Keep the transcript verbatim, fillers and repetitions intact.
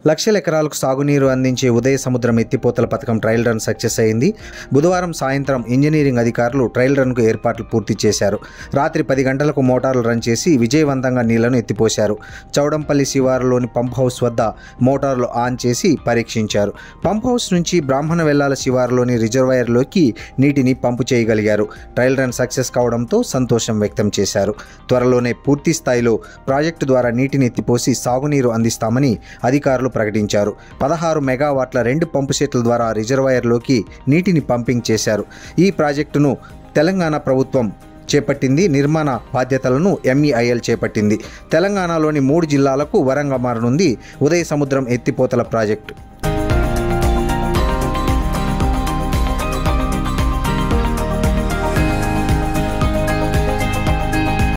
లక్షల ఎకరాలకు సాగునీరు అందించే ఉదయ సముద్రం ఎత్తిపోతల పథకం ట్రయల్ రన్ సక్సెస్ అయింది. బుధవారం సాయంత్రం ఇంజనీరింగ్ అధికారులు ట్రయల్ రన్కు ఏర్పాట్లు పూర్తి చేశారు. రాత్రి పది గంటలకు మోటార్లు రన్ చేసి విజయవంతంగా నీళ్లను ఎత్తిపోశారు. చౌడంపల్లి శివారులోని పంప్ హౌస్ వద్ద మోటార్లు ఆన్ చేసి పరీక్షించారు. పంప్ హౌస్ నుంచి బ్రాహ్మణ వెల్లాల శివారులోని రిజర్వాయర్లోకి నీటిని పంపు చేయగలిగారు. ట్రయల్ రన్ సక్సెస్ కావడంతో సంతోషం వ్యక్తం చేశారు. త్వరలోనే పూర్తి స్థాయిలో ప్రాజెక్టు ద్వారా నీటిని ఎత్తిపోసి సాగునీరు అందిస్తామని అధికారులు ప్రకటించారు. పదహారు మెగావాట్ల రెండు పంపు సెట్ల ద్వారా రిజర్వాయర్లోకి నీటిని పంపింగ్ చేశారు. ఈ ప్రాజెక్టును తెలంగాణ ప్రభుత్వం చేపట్టింది. నిర్మాణ బాధ్యతలను ఈఐఎల చేపట్టింది. తెలంగాణలోని మూడు జిల్లాలకు వరంగా మారనుంది ఉదయ సముద్రం ఎత్తిపోతల ప్రాజెక్టు.